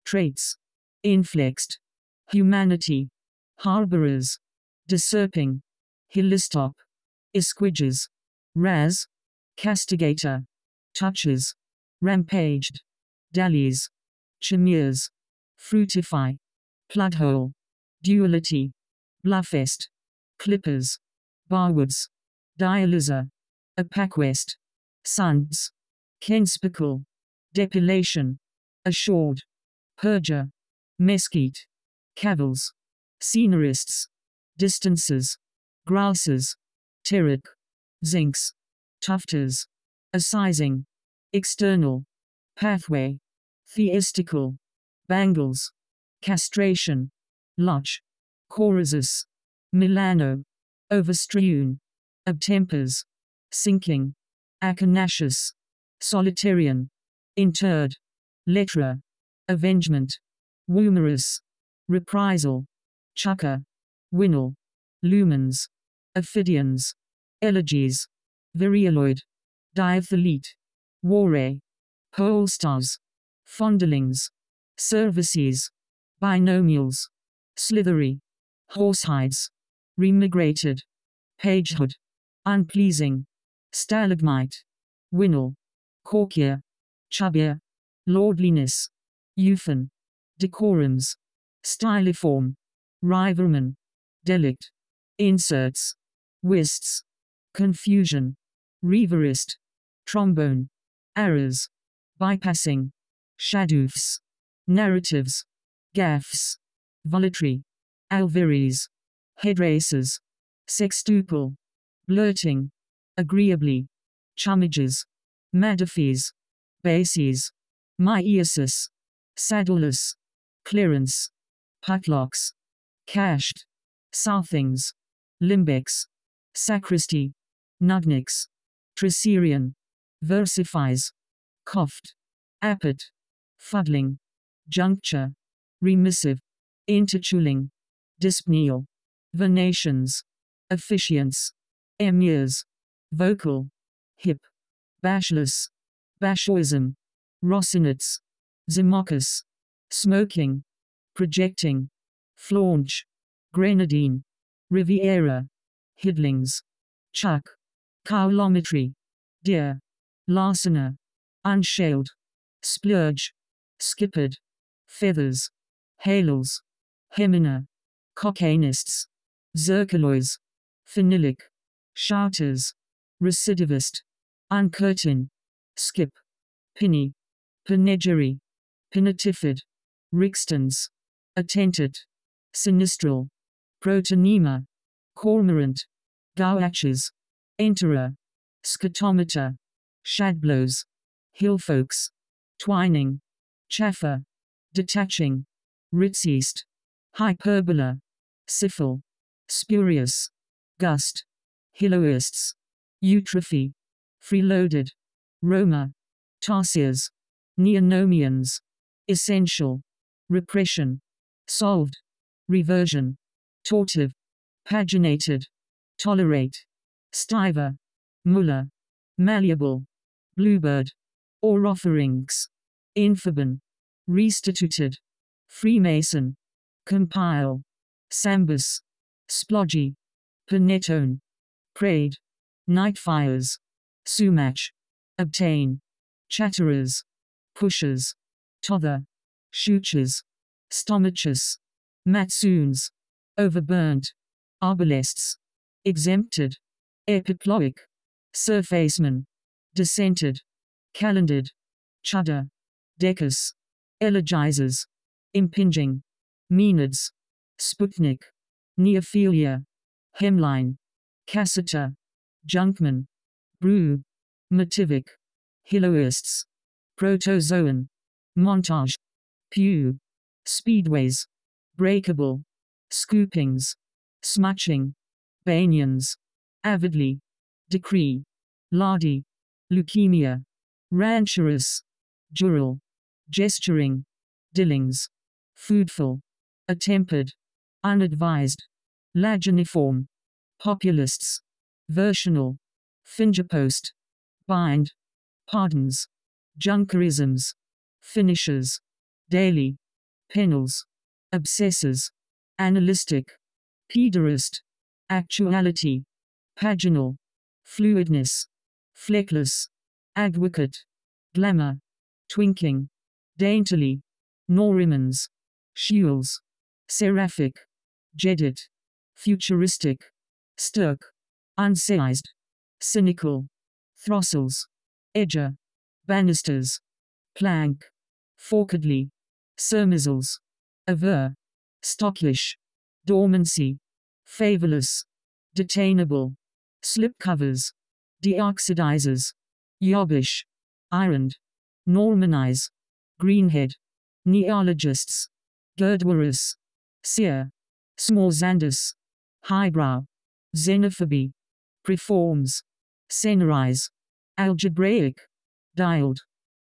traits, inflexed, humanity, harborers, deserping, hillistop, esquidges, raz, castigator, touches, rampaged, dallies, chimeres, fruitify, pludhole, duality, bluffest, clippers, barwoods, dialyzer, opaquest, suns, kenspical, depilation, assured, purger, mesquite, cavils, scenarists, distances, grasses, pteric, zincs, tufters, assizing, external, pathway, theistical, bangles, castration, lodge, choruses, Milano, overstrewn, obtempers, sinking, acanacious, solitarian, interred, lettra, avengement, womerous, reprisal, chucker, winnel, lumens, ophidians, elegies, virialoid, diathlete, warray, polestars, fondlings, services, binomials, slithery, horsehides, remigrated, pagehood, unpleasing, stalagmite, winnel, corkia, chubbier, lordliness, euphan, decorums, styliform, rivalman, delict, inserts, whists, confusion, reverist, trombone, errors, bypassing, shadoofs, narratives, gaffs, voluntary, alveries, headraces, sextuple, blurting, agreeably, chummages, madafes, bases, myiasis, saddleless, clearance, putlocks, cached, southings, limbex, sacristy, nudniks, tricerian, versifies, coughed, appet, fuddling, juncture, remissive, interchuling, dyspneal, venations, officiants, emirs, vocal, hip, bashless, bashoism, rosinets, zimocus, smoking, projecting, flaunch, grenadine, riviera, hidlings, chuck, cowlometry, deer, larcener, unshaled, splurge, skippered, feathers, halos, hemina, cocainists, zircalois, phenilic, shouters, recidivist, uncurtain, skip, pinny, panegyry, pinatifid, rixtons, attentate, sinistral, protonema, cormorant, gouaches, enterer, scotometer, shadblows, hillfolks, twining, chaffer, detaching, ritzeast, hyperbola, syphil, spurious, gust, hilloists, eutrophy, freeloaded, Roma, tarsiers, neonomians, essential, repression, solved, reversion, tortive, paginated, tolerate, stiver, muller, malleable, bluebird, oropharynx, infaban, restituted, freemason, compile, sambus, splodgy, panettone, prayed, night fires, sumatch, obtain, chatterers, pushers, tother, shoochers, stomachus, matsoons, overburnt, arbalests, exempted, epiploic, surfaceman, dissented, calendared, chudder, decus, elegizers, impinging, maenads, sputnik, neophilia, hemline, cassiter, junkman, brew, motivic, hilloists, protozoan, montage, pew, speedways, breakable, scoopings, smutching, banians, avidly, decree, lardy, leukemia, rancherous, jural, gesturing, dillings, foodful, attempered, unadvised, laginiform, populists, versional, fingerpost, bind, pardons, junkerisms, finishers, daily, Penals. Abscesses. Analytic. Pederast. Actuality. Paginal. Fluidness. Fleckless. Advocate. Glamour. Twinkling. Daintily. Norimans. Shules. Seraphic. Jedit. Futuristic. Stirk. Unsized. Cynical. Throstles. Edger. Banisters. Plank. Forkedly. Surmisals. Aver. Stockish. Dormancy. Favorless. Detainable. Slipcovers. Deoxidizers. Yobbish. Ironed. Normanize. Greenhead. Neologists. Gurdwarus. Seer. Smorzandus. Highbrow. Xenophobie. Preforms. Senerize. Algebraic. Dialed.